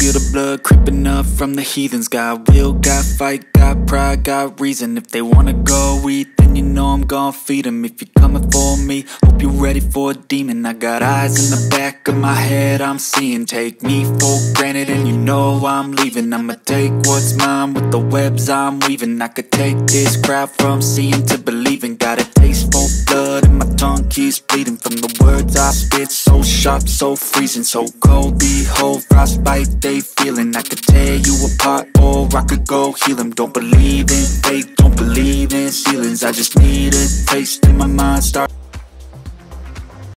feel the blood creeping up from the heathens. Got will, got fight, got pride, got reason. If they wanna go eat, then you know I'm gon' feed them. If you're coming for me, hope you're ready for a demon. I got eyes in the back of my head, I'm seeing. Take me for granted and you know I'm leaving. I'ma take what's mine with the webs I'm weaving. I could take this crowd from seeing to believing. Got a taste for blood and my tongue keeps bleeding from the words I spit. So sharp, so freezing, so cold. Behold, frostbite they feeling. I could tear you apart or I could go heal them. Don't believe in fate, don't believe in ceilings. I just need a taste and my mind start